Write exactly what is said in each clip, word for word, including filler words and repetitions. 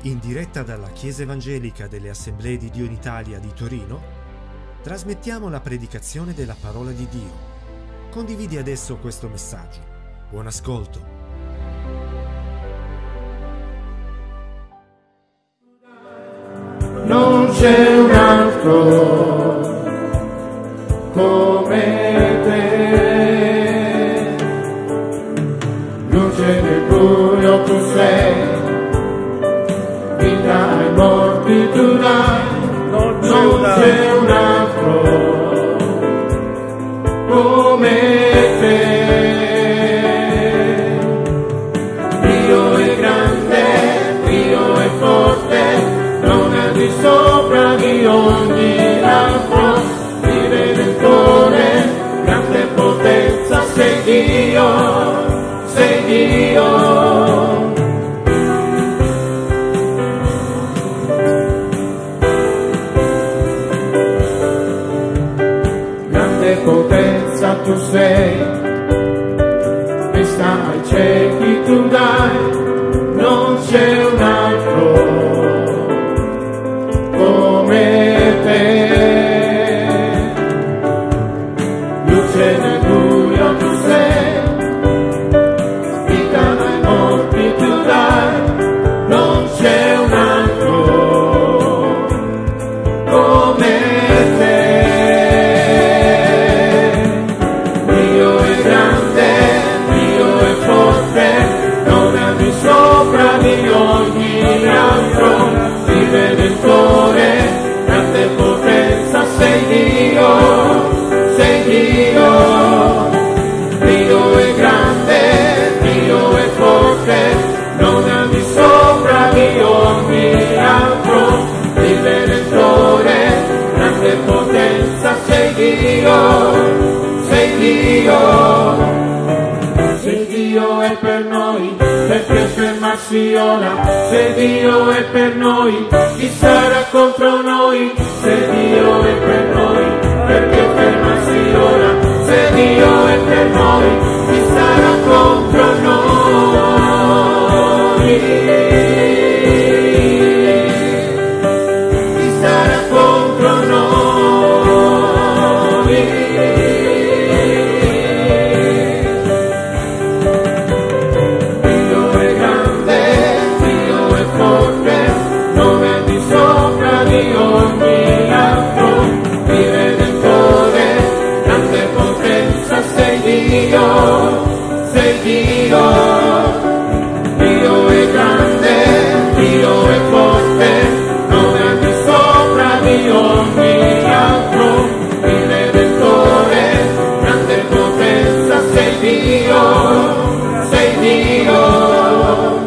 In diretta dalla Chiesa Evangelica delle Assemblee di Dio in Italia di Torino, trasmettiamo la predicazione della parola di Dio. Condividi adesso questo messaggio. Buon ascolto. Non c'è un altro come te, luce nel buio tu sei, vita ai morti tu dai, non c'è, non c'è un altro come te. Dio è grande, Dio è forte, non è di sopra di ogni altro, di Redentore, grande potenza, sei Dio, sei Dio. Grande potenza tu sei, vista ai ciechi tu dai, non c'è un altro come te. Luce nel buio tu sei, vita ai morti tu dai, non c'è un altro come te. Dio è grande, Dio è forte, non è di sopra di ogni altro, di Redentore, grande potenza, sei Dio, sei Dio. Dio è grande, Dio è forte, non è di sopra di ogni altro, di Redentore, grande potenza, sei Dio, sei Dio. Se Dio è per noi, perché fermarsi ora? Se Dio è per noi, chi sarà contro noi? Se Dio è per noi, perché fermarsi ora? Se Dio è per noi, chi sarà contro noi? Chi sarà contro noi? Dio è grande, Dio è forte, non è di sopra di ogni altro, di Redentore, grande potenza, sei Dio, sei Dio. Dio è grande, Dio è forte, non è di sopra di ogni altro, di Redentore, grande potenza, sei Dio, sei Dio.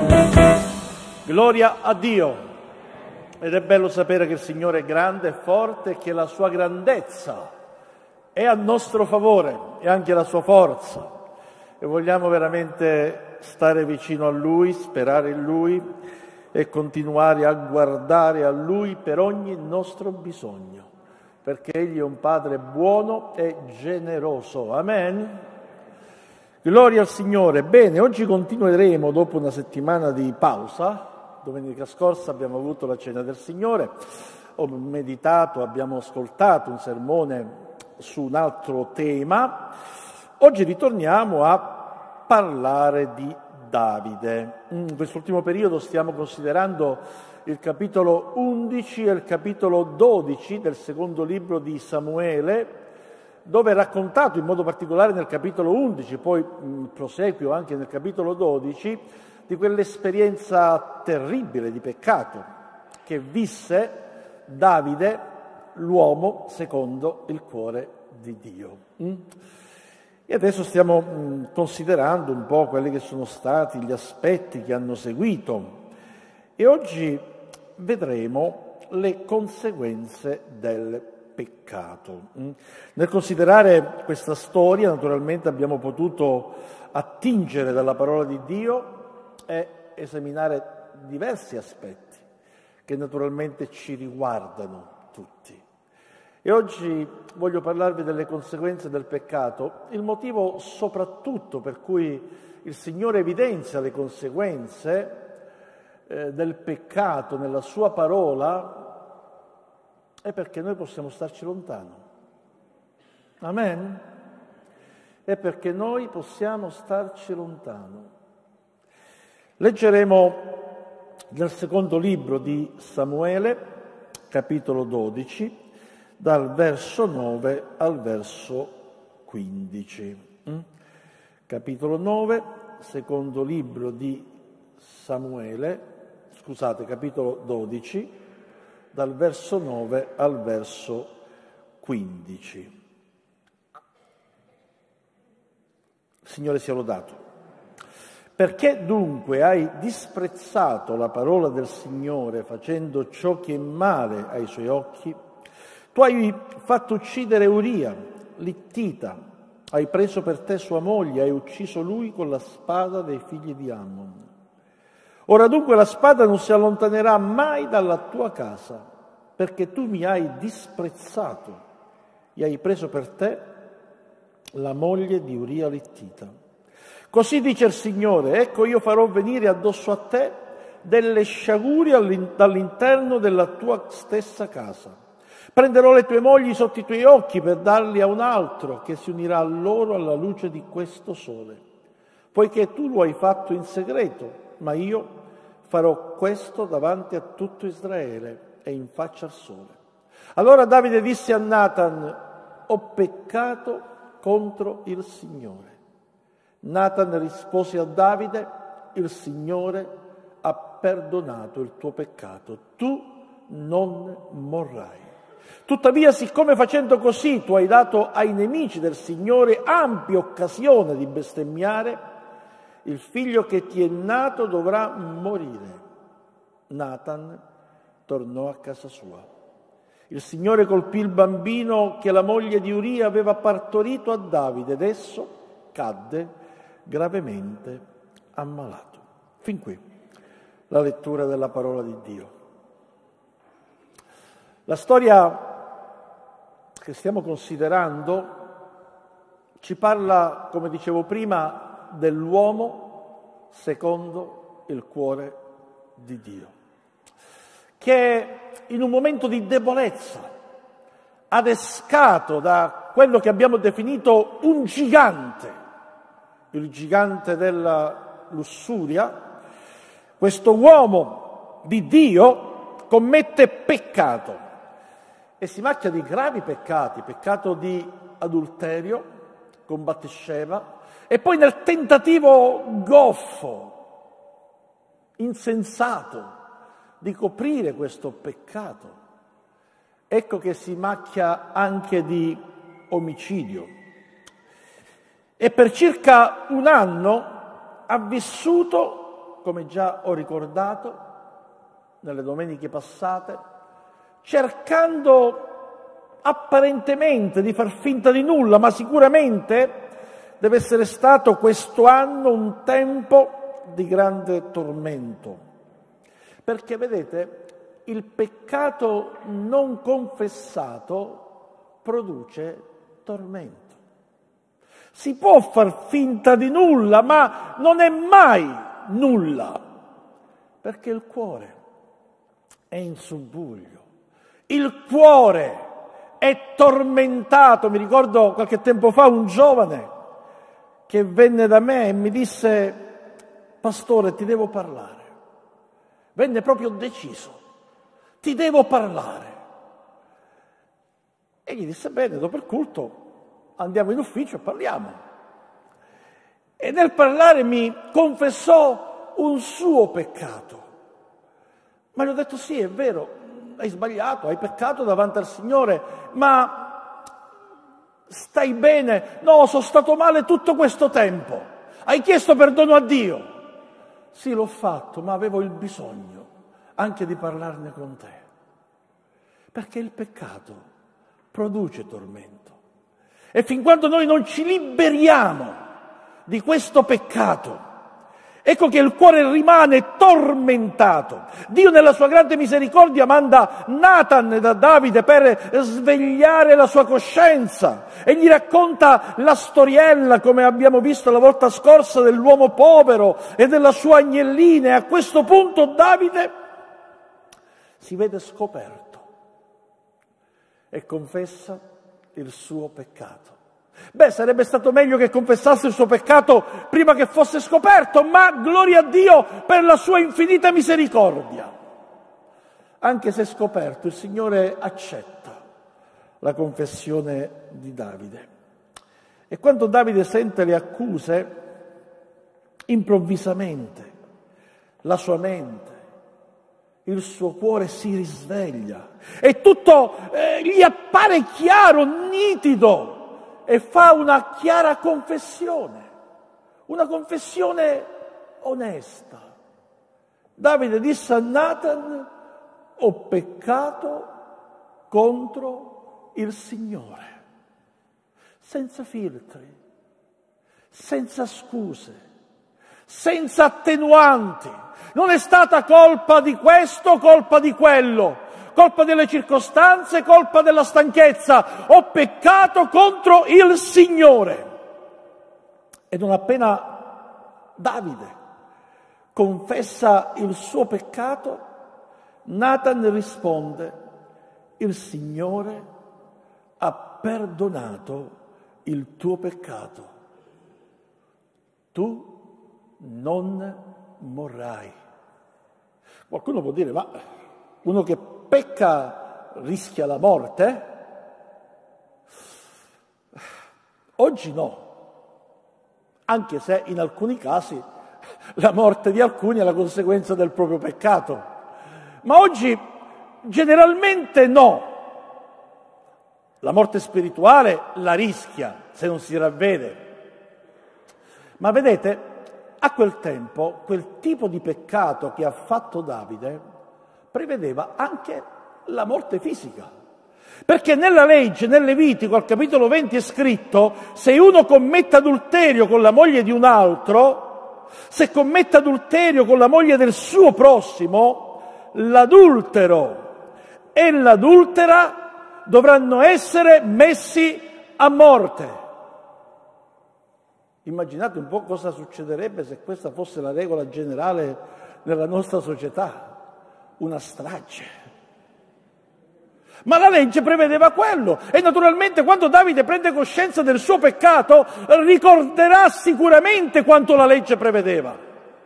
Gloria a Dio. Ed è bello sapere che il Signore è grande e forte e che la sua grandezza è a nostro favore e anche la sua forza. E vogliamo veramente stare vicino a Lui, sperare in Lui e continuare a guardare a Lui per ogni nostro bisogno, perché Egli è un Padre buono e generoso. Amen. Gloria al Signore. Bene, oggi continueremo dopo una settimana di pausa. Domenica scorsa abbiamo avuto la Cena del Signore, ho meditato, abbiamo ascoltato un sermone su un altro tema. Oggi ritorniamo a parlare di Davide. In quest'ultimo periodo stiamo considerando il capitolo undici e il capitolo dodici del secondo libro di Samuele, dove è raccontato in modo particolare nel capitolo undici, poi in proseguio anche nel capitolo dodici, di quell'esperienza terribile di peccato che visse Davide, l'uomo secondo il cuore di Dio. E adesso stiamo considerando un po' quelli che sono stati gli aspetti che hanno seguito e oggi vedremo le conseguenze del peccato. Nel considerare questa storia, naturalmente abbiamo potuto attingere dalla parola di Dio e esaminare diversi aspetti che naturalmente ci riguardano tutti. E oggi voglio parlarvi delle conseguenze del peccato, il motivo soprattutto per cui il Signore evidenzia le conseguenze eh, del peccato nella sua parola, è perché noi possiamo starci lontano. Amen? È perché noi possiamo starci lontano. Leggeremo nel secondo libro di Samuele, capitolo dodici, dal verso nove al verso quindici. Mm? Capitolo nove, secondo libro di Samuele, scusate, capitolo dodici, dal verso nove al verso quindici. Signore sia lodato. Perché dunque hai disprezzato la parola del Signore facendo ciò che è male ai suoi occhi? Tu hai fatto uccidere Uria, l'Ittita, hai preso per te sua moglie, hai ucciso lui con la spada dei figli di Ammon. Ora dunque la spada non si allontanerà mai dalla tua casa, perché tu mi hai disprezzato e hai preso per te la moglie di Uria l'Ittita. Così dice il Signore, ecco io farò venire addosso a te delle sciagure dall'interno della tua stessa casa. Prenderò le tue mogli sotto i tuoi occhi per darli a un altro che si unirà a loro alla luce di questo sole. Poiché tu lo hai fatto in segreto, ma io farò questo davanti a tutto Israele e in faccia al sole. Allora Davide disse a Natan, ho peccato contro il Signore. Natan rispose a Davide, il Signore ha perdonato il tuo peccato, tu non morrai. Tuttavia, siccome facendo così tu hai dato ai nemici del Signore ampia occasione di bestemmiare, il figlio che ti è nato dovrà morire. Natan tornò a casa sua. Il Signore colpì il bambino che la moglie di Uria aveva partorito a Davide ed esso cadde gravemente ammalato. Fin qui la lettura della parola di Dio. La storia che stiamo considerando ci parla, come dicevo prima, dell'uomo secondo il cuore di Dio, che in un momento di debolezza, adescato da quello che abbiamo definito un gigante, il gigante della lussuria, questo uomo di Dio commette peccato e si macchia di gravi peccati, peccato di adulterio con Bathsheba e poi nel tentativo goffo, insensato di coprire questo peccato, ecco che si macchia anche di omicidio. E per circa un anno ha vissuto, come già ho ricordato nelle domeniche passate, cercando apparentemente di far finta di nulla, ma sicuramente deve essere stato questo anno un tempo di grande tormento. Perché vedete, il peccato non confessato produce tormento. Si può far finta di nulla, ma non è mai nulla, perché il cuore è in subbuglio, il cuore è tormentato. Mi ricordo qualche tempo fa un giovane che venne da me e mi disse, pastore, ti devo parlare. Venne proprio deciso, ti devo parlare. E gli disse, bene, dopo il culto andiamo in ufficio e parliamo. E nel parlare mi confessò un suo peccato. Ma gli ho detto, sì, è vero, hai sbagliato, hai peccato davanti al Signore, ma stai bene? No, sono stato male tutto questo tempo. Hai chiesto perdono a Dio? Sì, l'ho fatto, ma avevo il bisogno anche di parlarne con te. Perché il peccato produce tormento. E fin quando noi non ci liberiamo di questo peccato Ecco che il cuore rimane tormentato. Dio nella sua grande misericordia manda Nathan da Davide per svegliare la sua coscienza e gli racconta la storiella, come abbiamo visto la volta scorsa, dell'uomo povero e della sua agnellina. E a questo punto Davide si vede scoperto e confessa il suo peccato. Beh, sarebbe stato meglio che confessasse il suo peccato prima che fosse scoperto, ma gloria a Dio per la sua infinita misericordia. Anche se scoperto, il Signore accetta la confessione di Davide. E quando Davide sente le accuse, improvvisamente la sua mente, il suo cuore si risveglia e tutto eh, gli appare chiaro, nitido. E fa una chiara confessione, una confessione onesta. Davide disse a Nathan: ho peccato contro il Signore, senza filtri, senza scuse, senza attenuanti. Non è stata colpa di questo, colpa di quello, colpa delle circostanze, colpa della stanchezza. Ho peccato contro il Signore. E non appena Davide confessa il suo peccato, Nathan risponde: il Signore ha perdonato il tuo peccato. Tu non morrai. Qualcuno può dire: ma uno che pecca rischia la morte? Oggi no, anche se in alcuni casi la morte di alcuni è la conseguenza del proprio peccato. Ma oggi generalmente no. La morte spirituale la rischia se non si ravvede. Ma vedete, a quel tempo, quel tipo di peccato che ha fatto Davide prevedeva anche la morte fisica. Perché nella legge, nel Levitico, al capitolo venti è scritto: se uno commette adulterio con la moglie di un altro, se commette adulterio con la moglie del suo prossimo, l'adultero e l'adultera dovranno essere messi a morte. Immaginate un po' cosa succederebbe se questa fosse la regola generale nella nostra società. Una strage. Ma la legge prevedeva quello e naturalmente quando Davide prende coscienza del suo peccato ricorderà sicuramente quanto la legge prevedeva.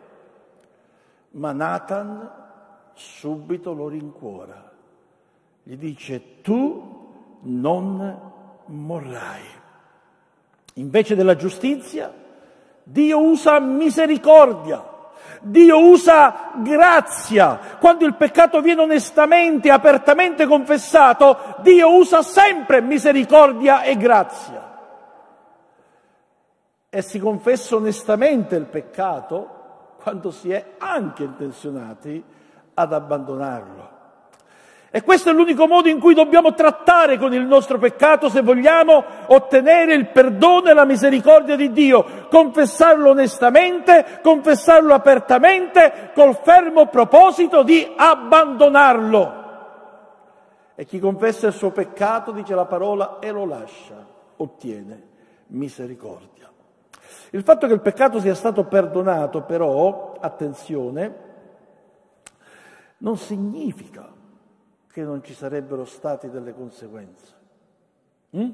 Ma Nathan subito lo rincuora. Gli dice: tu non morrai. Invece della giustizia, Dio usa misericordia, Dio usa grazia. Quando il peccato viene onestamente, apertamente confessato, Dio usa sempre misericordia e grazia. E si confessa onestamente il peccato quando si è anche intenzionati ad abbandonarlo. E questo è l'unico modo in cui dobbiamo trattare con il nostro peccato se vogliamo ottenere il perdono e la misericordia di Dio. Confessarlo onestamente, confessarlo apertamente, col fermo proposito di abbandonarlo. E chi confessa il suo peccato, dice la parola, e lo lascia, ottiene misericordia. Il fatto che il peccato sia stato perdonato, però, attenzione, non significa che non ci sarebbero state delle conseguenze hm?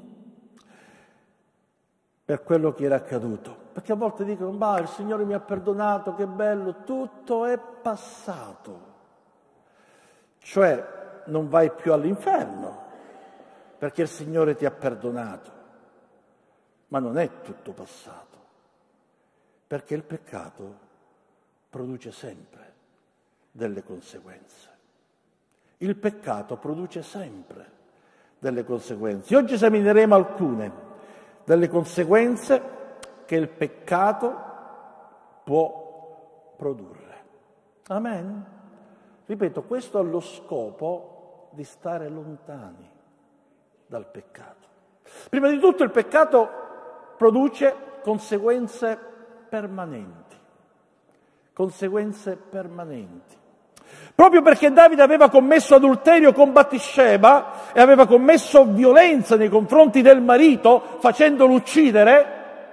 per quello che era accaduto. Perché a volte dicono: bah, il Signore mi ha perdonato, che bello, tutto è passato. Cioè non vai più all'inferno perché il Signore ti ha perdonato. Ma non è tutto passato, perché il peccato produce sempre delle conseguenze. Il peccato produce sempre delle conseguenze. Oggi esamineremo alcune delle conseguenze che il peccato può produrre. Amen? Ripeto, questo ha lo scopo di stare lontani dal peccato. Prima di tutto il peccato produce conseguenze permanenti. conseguenze permanenti. Proprio perché Davide aveva commesso adulterio con Bathsheba e aveva commesso violenza nei confronti del marito facendolo uccidere,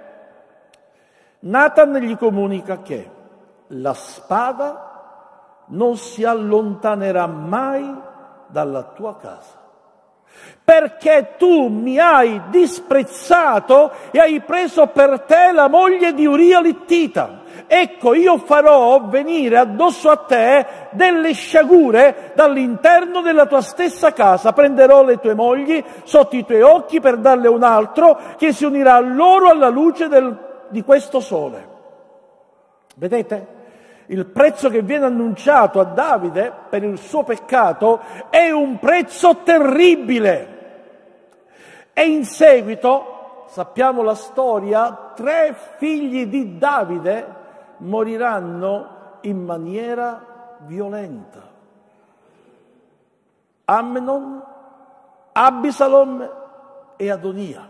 Nathan gli comunica che la spada non si allontanerà mai dalla tua casa, perché tu mi hai disprezzato e hai preso per te la moglie di Uria l'Ittita. Ecco, io farò venire addosso a te delle sciagure dall'interno della tua stessa casa. Prenderò le tue mogli sotto i tuoi occhi per darle un altro che si unirà a loro alla luce del, di questo sole. Vedete? Il prezzo che viene annunciato a Davide per il suo peccato è un prezzo terribile. E in seguito, sappiamo la storia, tre figli di Davide moriranno in maniera violenta. Amnon, Abisalom e Adonia.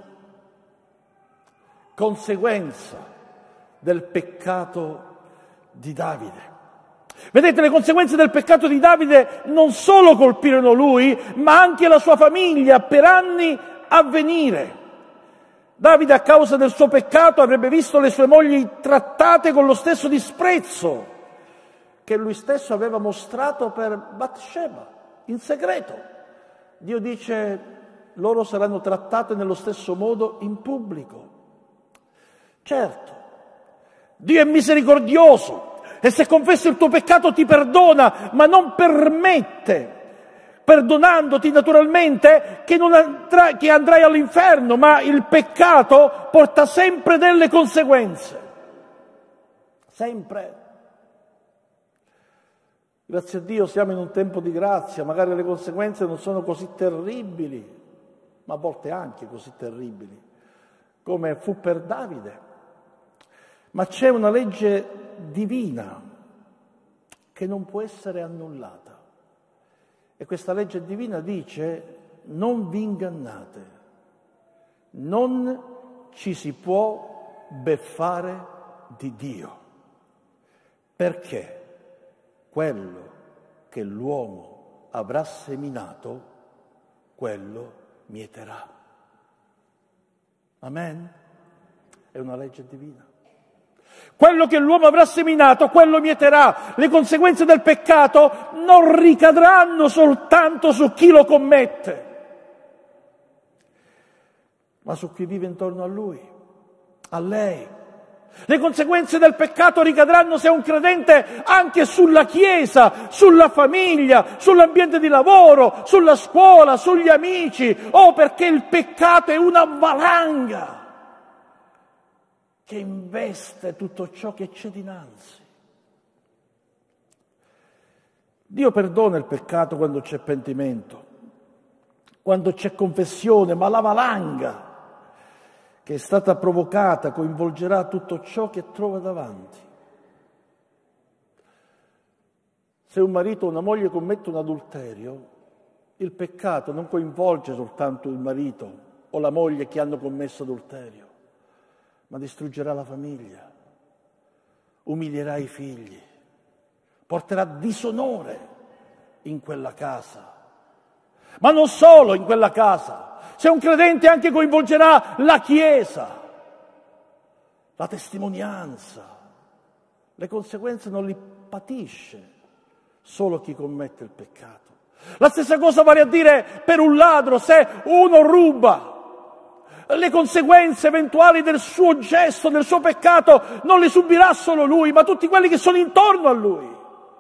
Conseguenza del peccato di Davide. Vedete, le conseguenze del peccato di Davide non solo colpirono lui, ma anche la sua famiglia per anni a venire. Davide, a causa del suo peccato, avrebbe visto le sue mogli trattate con lo stesso disprezzo che lui stesso aveva mostrato per Bathsheba, in segreto. Dio dice, loro saranno trattate nello stesso modo in pubblico. Certo, Dio è misericordioso e se confessi il tuo peccato ti perdona, ma non permette, perdonandoti naturalmente, che, non andrai, che andrai all'inferno, ma il peccato porta sempre delle conseguenze. Sempre. Grazie a Dio siamo in un tempo di grazia, magari le conseguenze non sono così terribili, ma a volte anche così terribili, come fu per Davide. Ma c'è una legge divina che non può essere annullata. E questa legge divina dice: non vi ingannate, non ci si può beffare di Dio, perché quello che l'uomo avrà seminato, quello mieterà. Amen? È una legge divina. Quello che l'uomo avrà seminato, quello mieterà. Le conseguenze del peccato non ricadranno soltanto su chi lo commette, ma su chi vive intorno a lui, a lei. Le conseguenze del peccato ricadranno, se è un credente, anche sulla Chiesa, sulla famiglia, sull'ambiente di lavoro, sulla scuola, sugli amici. Oh, perché il peccato è una valanga che investe tutto ciò che c'è dinanzi. Dio perdona il peccato quando c'è pentimento, quando c'è confessione, ma la valanga che è stata provocata coinvolgerà tutto ciò che trova davanti. Se un marito o una moglie commette un adulterio, il peccato non coinvolge soltanto il marito o la moglie che hanno commesso adulterio, ma distruggerà la famiglia, umilierà i figli, porterà disonore in quella casa. Ma non solo in quella casa. Se un credente anche coinvolgerà la Chiesa, la testimonianza. Le conseguenze non li patisce solo chi commette il peccato. La stessa cosa vale a dire per un ladro: se uno ruba, le conseguenze eventuali del suo gesto, del suo peccato, non le subirà solo lui, ma tutti quelli che sono intorno a lui.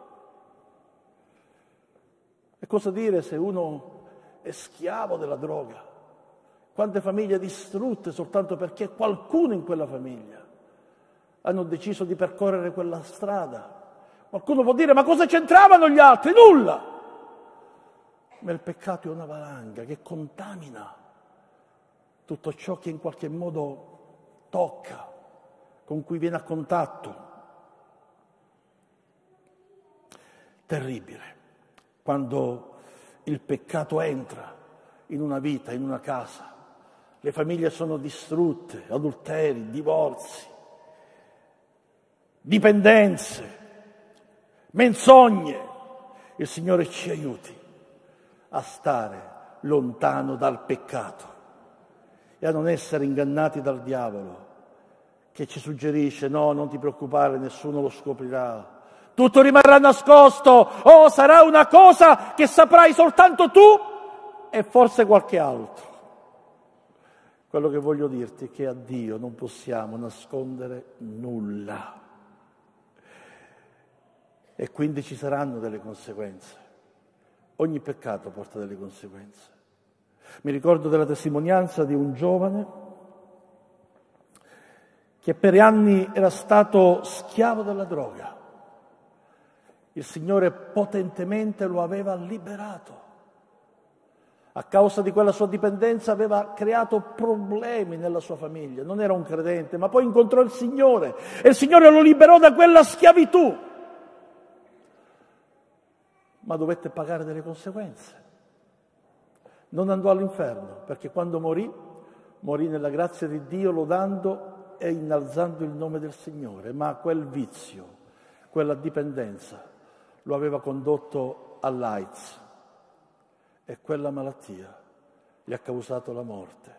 E cosa dire se uno è schiavo della droga? Quante famiglie distrutte soltanto perché qualcuno in quella famiglia hanno deciso di percorrere quella strada. Qualcuno può dire: ma cosa c'entravano gli altri? Nulla! Ma il peccato è una valanga che contamina tutto ciò che in qualche modo tocca, con cui viene a contatto. Terribile quando il peccato entra in una vita, in una casa. Le famiglie sono distrutte, adulteri, divorzi, dipendenze, menzogne. Il Signore ci aiuti a stare lontano dal peccato e a non essere ingannati dal diavolo, che ci suggerisce: no, non ti preoccupare, nessuno lo scoprirà, tutto rimarrà nascosto, o sarà una cosa che saprai soltanto tu e forse qualche altro. Quello che voglio dirti è che a Dio non possiamo nascondere nulla e quindi ci saranno delle conseguenze. Ogni peccato porta delle conseguenze. Mi ricordo della testimonianza di un giovane che per anni era stato schiavo della droga. Il Signore potentemente lo aveva liberato. A causa di quella sua dipendenza aveva creato problemi nella sua famiglia. Non era un credente, ma poi incontrò il Signore e il Signore lo liberò da quella schiavitù. Ma dovette pagare delle conseguenze. Non andò all'inferno, perché quando morì, morì nella grazia di Dio lodando e innalzando il nome del Signore. Ma quel vizio, quella dipendenza, lo aveva condotto all'AIDS. E quella malattia gli ha causato la morte.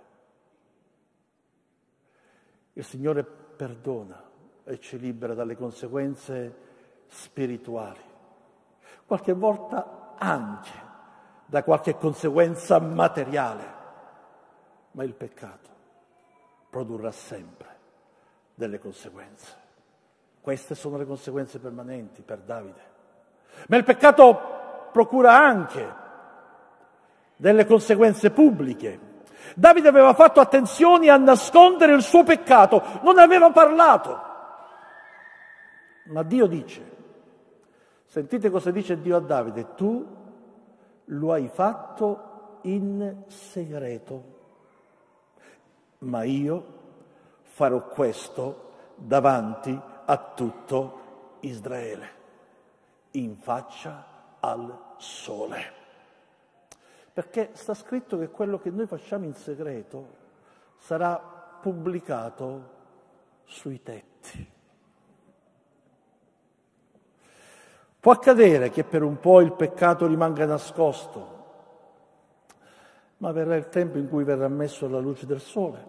Il Signore perdona e ci libera dalle conseguenze spirituali, qualche volta anche da qualche conseguenza materiale, ma il peccato produrrà sempre delle conseguenze. Queste sono le conseguenze permanenti per Davide. Ma il peccato procura anche delle conseguenze pubbliche. Davide aveva fatto attenzione a nascondere il suo peccato, non aveva parlato. Ma Dio dice, sentite cosa dice Dio a Davide: tu lo hai fatto in segreto, ma io farò questo davanti a tutto Israele, in faccia al sole. Perché sta scritto che quello che noi facciamo in segreto sarà pubblicato sui tetti. Può accadere che per un po' il peccato rimanga nascosto, ma verrà il tempo in cui verrà messo alla luce del sole.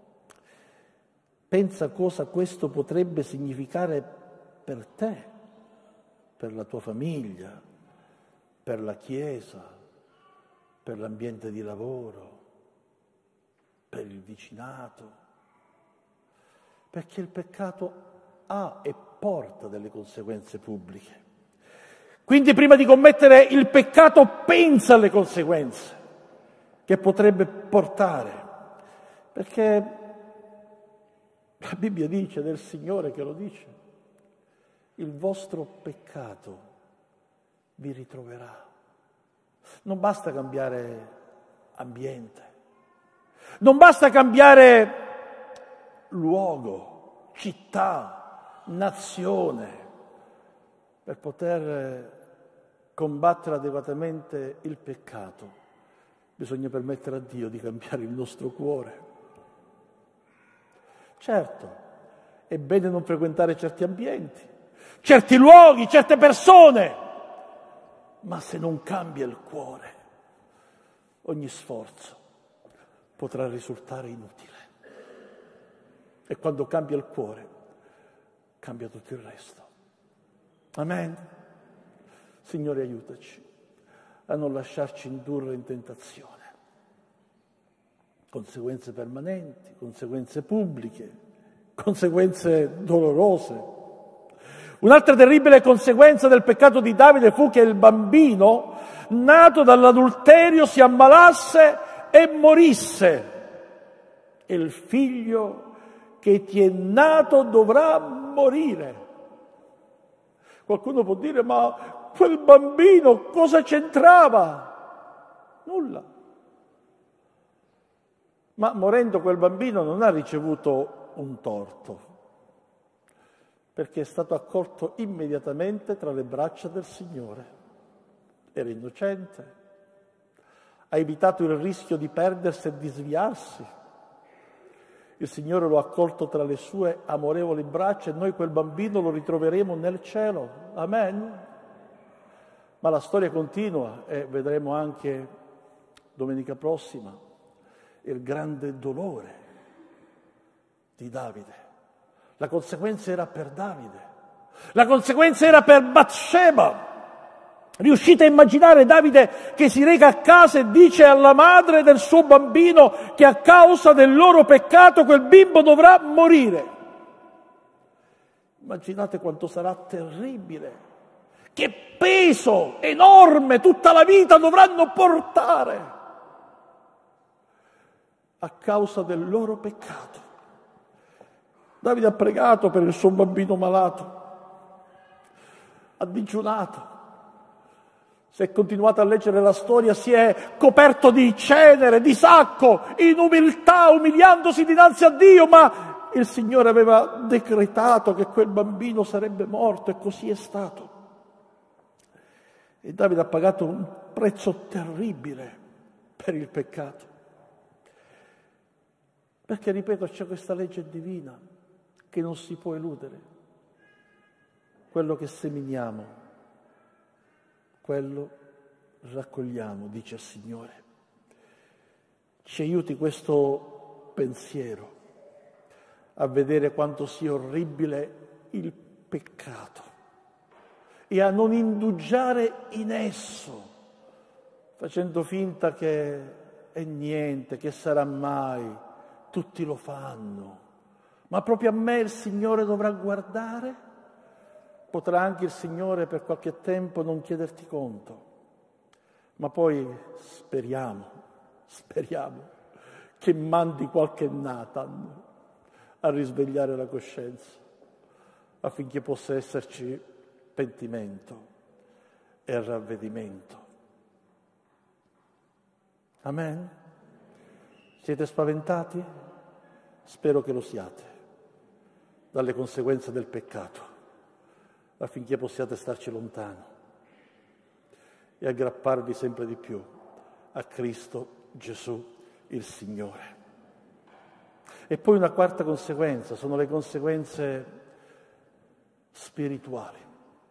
Pensa cosa questo potrebbe significare per te, per la tua famiglia, per la Chiesa, per l'ambiente di lavoro, per il vicinato, perché il peccato ha e porta delle conseguenze pubbliche. Quindi prima di commettere il peccato pensa alle conseguenze che potrebbe portare, perché la Bibbia dice, del Signore che lo dice, il vostro peccato vi ritroverà. Non basta cambiare ambiente, non basta cambiare luogo, città, nazione per poter combattere adeguatamente il peccato. Bisogna permettere a Dio di cambiare il nostro cuore. Certo, è bene non frequentare certi ambienti, certi luoghi, certe persone, ma se non cambia il cuore, ogni sforzo potrà risultare inutile. E quando cambia il cuore, cambia tutto il resto. Amen. Signore, aiutaci a non lasciarci indurre in tentazione. Conseguenze permanenti, conseguenze pubbliche, conseguenze dolorose. Un'altra terribile conseguenza del peccato di Davide fu che il bambino nato dall'adulterio si ammalasse e morisse. E il figlio che ti è nato dovrà morire. Qualcuno può dire, ma quel bambino cosa c'entrava? Nulla. Ma morendo quel bambino non ha ricevuto un torto, perché è stato accolto immediatamente tra le braccia del Signore. Era innocente, ha evitato il rischio di perdersi e di sviarsi. il Signore lo ha accolto tra le sue amorevoli braccia e noi quel bambino lo ritroveremo nel cielo. Amen. Ma la storia continua e vedremo anche domenica prossima il grande dolore di Davide. La conseguenza era per Davide. La conseguenza era per Batsheba. Riuscite a immaginare Davide che si reca a casa e dice alla madre del suo bambino che a causa del loro peccato quel bimbo dovrà morire? Immaginate quanto sarà terribile, che peso enorme tutta la vita dovranno portare a causa del loro peccato. Davide ha pregato per il suo bambino malato, ha digiunato. Se è continuato a leggere la storia, si è coperto di cenere, di sacco, in umiltà, umiliandosi dinanzi a Dio, ma il Signore aveva decretato che quel bambino sarebbe morto e così è stato. E Davide ha pagato un prezzo terribile per il peccato. Perché, ripeto, c'è questa legge divina che non si può eludere. Quello che seminiamo, quello raccogliamo, dice il Signore. Ci aiuti questo pensiero a vedere quanto sia orribile il peccato e a non indugiare in esso, facendo finta che è niente, che sarà mai, tutti lo fanno. Ma proprio a me il Signore dovrà guardare? Potrà anche il Signore per qualche tempo non chiederti conto, ma poi speriamo, speriamo che mandi qualche Nathan a risvegliare la coscienza, affinché possa esserci pentimento e ravvedimento. Amen? Siete spaventati? Spero che lo siate dalle conseguenze del peccato, affinché possiate starci lontano e aggrapparvi sempre di più a Cristo Gesù il Signore. E poi una quarta conseguenza, sono le conseguenze spirituali.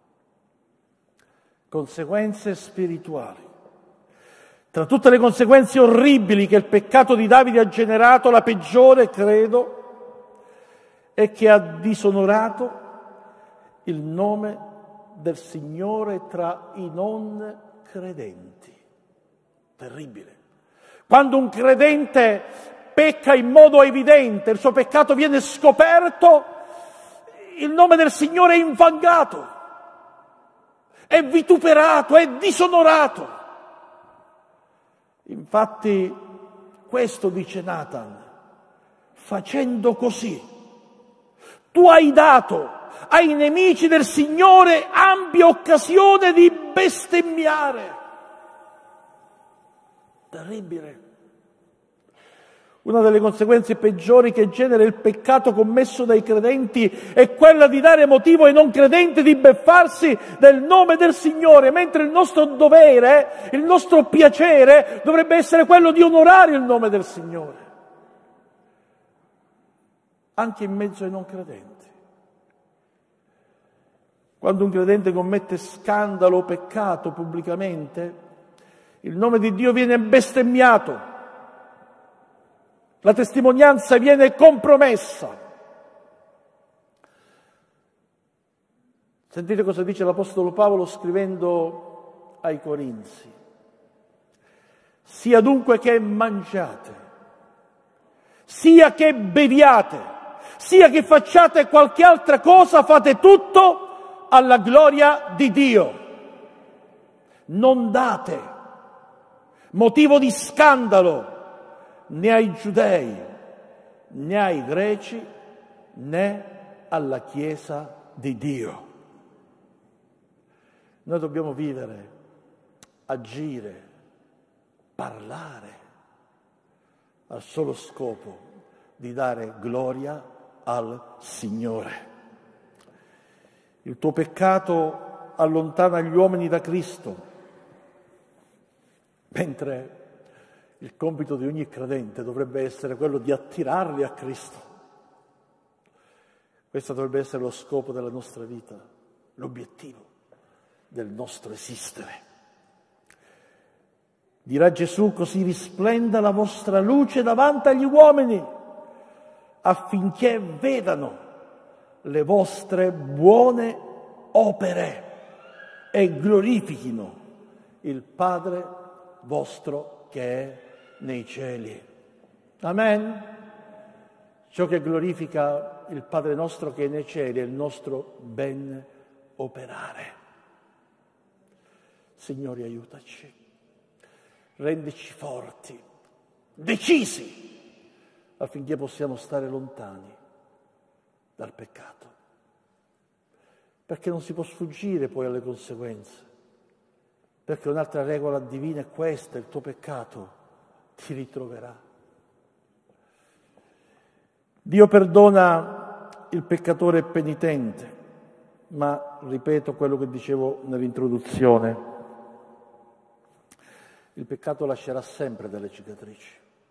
Conseguenze spirituali. Tra tutte le conseguenze orribili che il peccato di Davide ha generato, la peggiore, credo, è che ha disonorato il nome del Signore tra i non credenti. Terribile. Quando un credente pecca in modo evidente, il suo peccato viene scoperto, il nome del Signore è infangato, è vituperato, è disonorato. Infatti, questo dice Nathan: facendo così, tu hai dato ai nemici del Signore ampia occasione di bestemmiare. Terribile. Una delle conseguenze peggiori che genera il peccato commesso dai credenti è quella di dare motivo ai non credenti di beffarsi del nome del Signore, mentre il nostro dovere, il nostro piacere dovrebbe essere quello di onorare il nome del Signore, anche in mezzo ai non credenti. Quando un credente commette scandalo o peccato pubblicamente, il nome di Dio viene bestemmiato, la testimonianza viene compromessa. Sentite cosa dice l'Apostolo Paolo scrivendo ai Corinzi: sia dunque che mangiate, sia che beviate, sia che facciate qualche altra cosa, fate tutto alla gloria di Dio. Non date motivo di scandalo né ai giudei, né ai greci, né alla Chiesa di Dio. Noi dobbiamo vivere, agire, parlare al solo scopo di dare gloria al Signore. Il tuo peccato allontana gli uomini da Cristo, mentre Il compito di ogni credente dovrebbe essere quello di attirarli a Cristo. Questo dovrebbe essere lo scopo della nostra vita, l'obiettivo del nostro esistere. Dirà Gesù: così risplenda la vostra luce davanti agli uomini, affinché vedano le vostre buone opere e glorifichino il Padre vostro che è nei cieli. Amen. Ciò che glorifica il Padre nostro che è nei cieli è il nostro ben operare. Signore, aiutaci, rendici forti, decisi, affinché possiamo stare lontani dal peccato. Perché non si può sfuggire poi alle conseguenze. Perché un'altra regola divina è questa: il tuo peccato ti ritroverà. Dio perdona il peccatore penitente, ma ripeto quello che dicevo nell'introduzione: il peccato lascerà sempre delle cicatrici,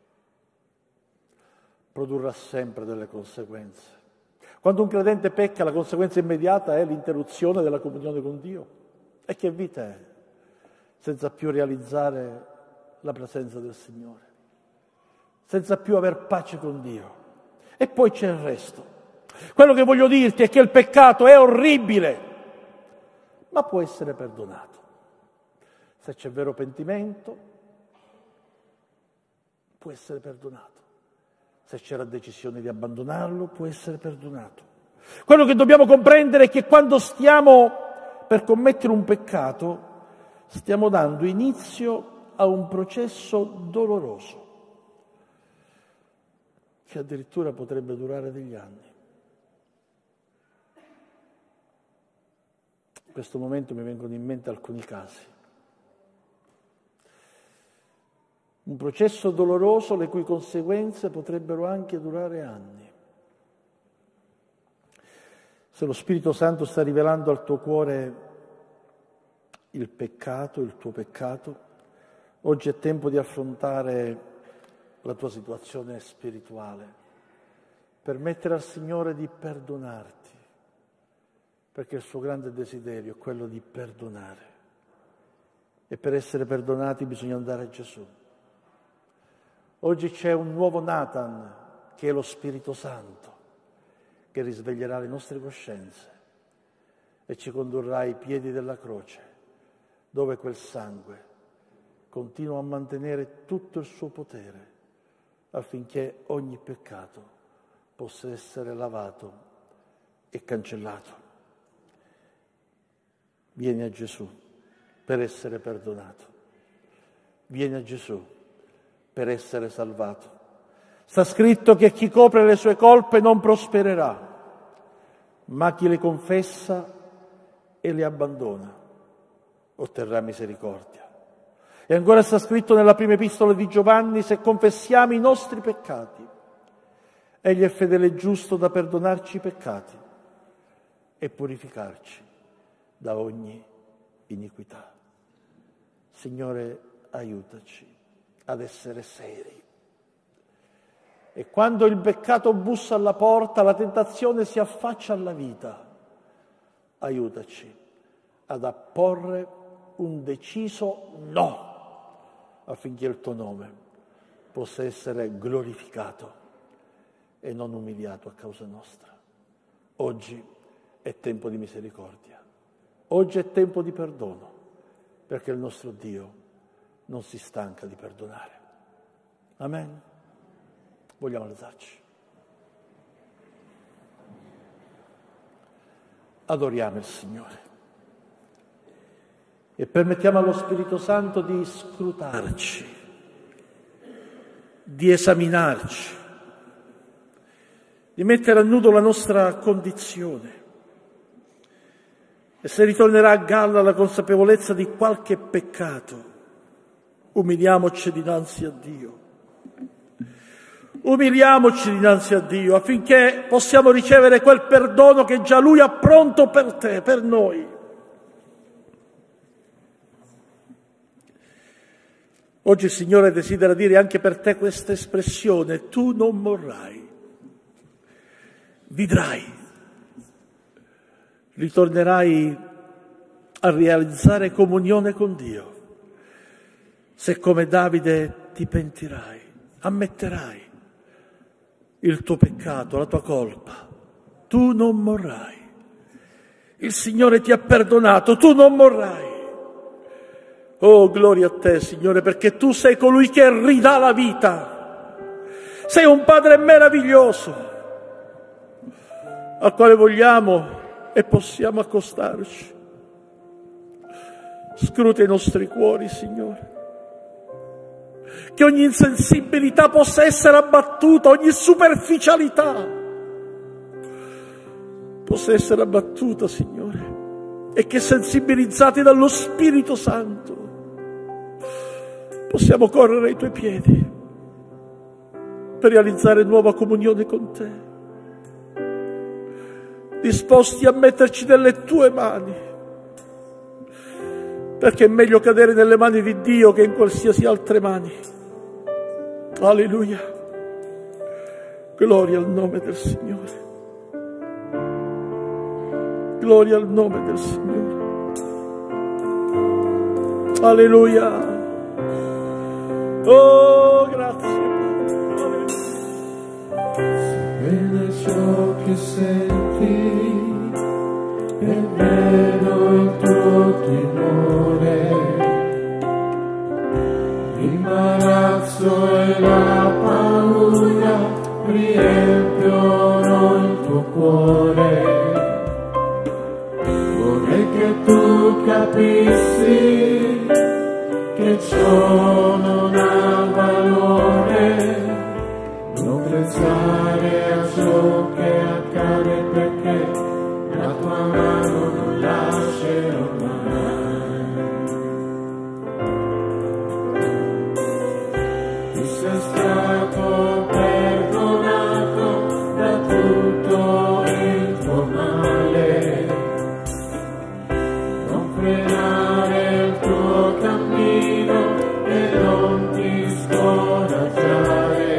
produrrà sempre delle conseguenze. Quando un credente pecca, la conseguenza immediata è l'interruzione della comunione con Dio. E che vita è senza più realizzare la presenza del Signore, senza più aver pace con Dio. E poi c'è il resto. Quello che voglio dirti è che il peccato è orribile, ma può essere perdonato. Se c'è vero pentimento, può essere perdonato. Se c'è la decisione di abbandonarlo, può essere perdonato. Quello che dobbiamo comprendere è che quando stiamo per commettere un peccato, stiamo dando inizio a un processo doloroso, che addirittura potrebbe durare degli anni. In questo momento mi vengono in mente alcuni casi. Un processo doloroso le cui conseguenze potrebbero anche durare anni. Se lo Spirito Santo sta rivelando al tuo cuore il peccato, il tuo peccato, oggi è tempo di affrontare la tua situazione spirituale, permettere al Signore di perdonarti, perché il suo grande desiderio è quello di perdonare. E per essere perdonati bisogna andare a Gesù. Oggi c'è un nuovo Nathan, che è lo Spirito Santo, che risveglierà le nostre coscienze e ci condurrà ai piedi della croce, dove quel sangue continua a mantenere tutto il suo potere, affinché ogni peccato possa essere lavato e cancellato. Vieni a Gesù per essere perdonato. Vieni a Gesù per essere salvato. Sta scritto che chi copre le sue colpe non prospererà, ma chi le confessa e le abbandona otterrà misericordia. E ancora sta scritto nella prima epistola di Giovanni: se confessiamo i nostri peccati, egli è fedele e giusto da perdonarci i peccati e purificarci da ogni iniquità. Signore, aiutaci ad essere seri. E quando il peccato bussa alla porta, la tentazione si affaccia alla vita, aiutaci ad apporre un deciso no, affinché il tuo nome possa essere glorificato e non umiliato a causa nostra. Oggi è tempo di misericordia, oggi è tempo di perdono, perché il nostro Dio non si stanca di perdonare. Amen. Vogliamo alzarci. Adoriamo il Signore e permettiamo allo Spirito Santo di scrutarci, di esaminarci, di mettere a nudo la nostra condizione. E se ritornerà a galla la consapevolezza di qualche peccato, umiliamoci dinanzi a Dio. Umiliamoci dinanzi a Dio affinché possiamo ricevere quel perdono che già Lui ha pronto per te, per noi. Oggi il Signore desidera dire anche per te questa espressione: tu non morrai, vivrai, ritornerai a realizzare comunione con Dio, se come Davide ti pentirai, ammetterai il tuo peccato, la tua colpa, tu non morrai. Il Signore ti ha perdonato, tu non morrai. Oh, gloria a te, Signore, perché tu sei colui che ridà la vita. Sei un Padre meraviglioso al quale vogliamo e possiamo accostarci. Scruta i nostri cuori, Signore, che ogni insensibilità possa essere abbattuta, ogni superficialità possa essere abbattuta, Signore, e che sensibilizzati dallo Spirito Santo possiamo correre ai Tuoi piedi per realizzare nuova comunione con Te, disposti a metterci nelle Tue mani, perché è meglio cadere nelle mani di Dio che in qualsiasi altre mani. Alleluia. Gloria al nome del Signore. Gloria al nome del Signore. Alleluia. Oh, grazie. Vede ciò che senti e vedo il tuo timore, l'imbarazzo e la paura riempiono il tuo cuore. Vorrei che tu capissi che ciò non ha valore, non pensare a ciò che accade, perché la tua mano non lascerò mai. Tu sei stato perdonato da tutto il tuo male, non frenare il tuo cammino e non ti scoraggiare,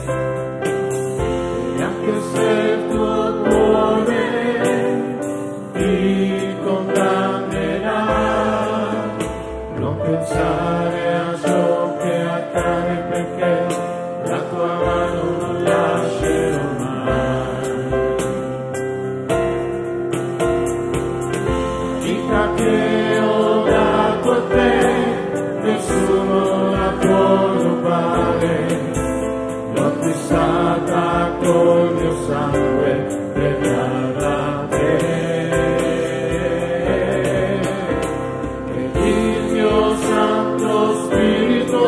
e anche se il tuo cuore ti condannerà, non pensare a ciò che accade, perché la tua mano non lascerò mai. Vita che ho dato a te, nessuno la può rubare, l'ho acquistata col mio sangue per darla a te. E il mio Santo Spirito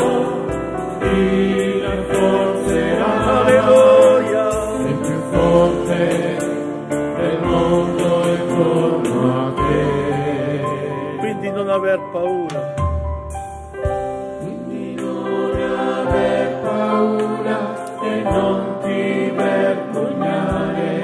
ti rafforzerà. Alleluia. Sei più forte del mondo intorno a te. Quindi non aver paura. Quindi non aver paura e non ti vergognare,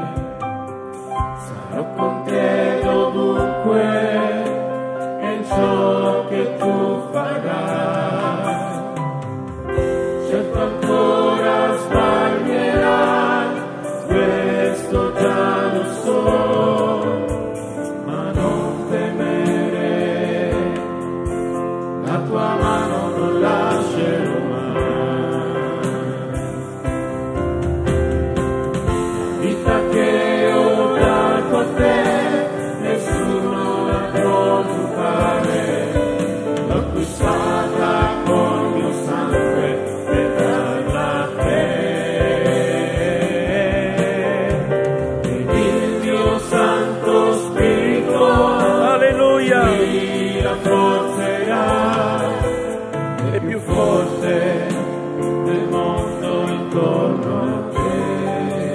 sarò con te dovunque e in ciò che tu farai. Certo ancora sbaglierai, questo già lo so, ma non temere, la tua mano non lascerò mai. Vita che ho dato a te, nessuno la può rubare, l'ho acquistata con mio sangue per darla a te. Ed il mio Santo Spirito, Alleluia. ti rafforzerà, è più forte del mondo intorno a te.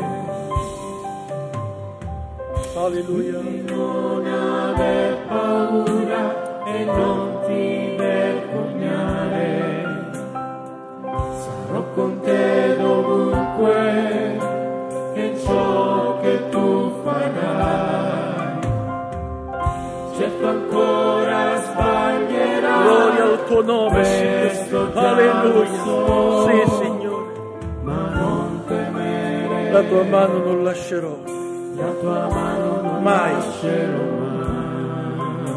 Alleluia. Non aver paura e non ti vergognare, sarò con te dovunque e in ciò che tu farai. Certo ancora sbaglierai, Gloria al tuo nome, Signore. Alleluia. Sì, Signore. Ma non temere, La tua mano non lascerò. la tua mano non Mai. lascerò mai.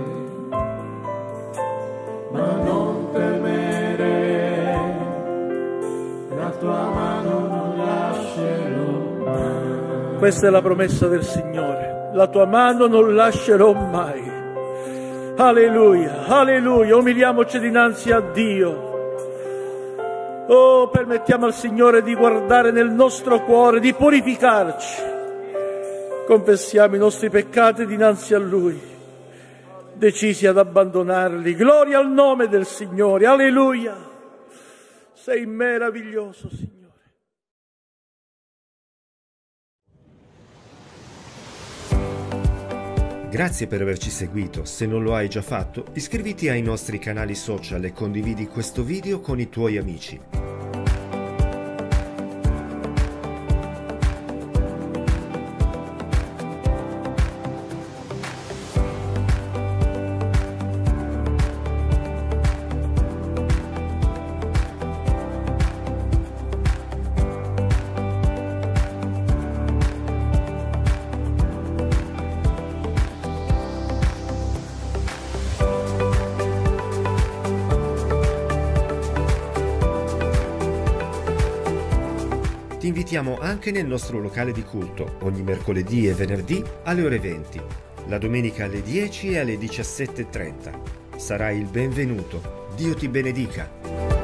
Ma non temere, la tua mano non lascerò mai. Questa è la promessa del Signore. La tua mano non lascerò mai. Alleluia, alleluia. Umiliamoci dinanzi a Dio. Oh, permettiamo al Signore di guardare nel nostro cuore, di purificarci. Confessiamo i nostri peccati dinanzi a Lui, decisi ad abbandonarli. Gloria al nome del Signore. Alleluia. Sei meraviglioso, Signore. Grazie per averci seguito. Se non lo hai già fatto, iscriviti ai nostri canali social e condividi questo video con i tuoi amici. Ti invitiamo anche nel nostro locale di culto, ogni mercoledì e venerdì alle ore venti, la domenica alle dieci e alle diciassette e trenta. Sarai il benvenuto. Dio ti benedica.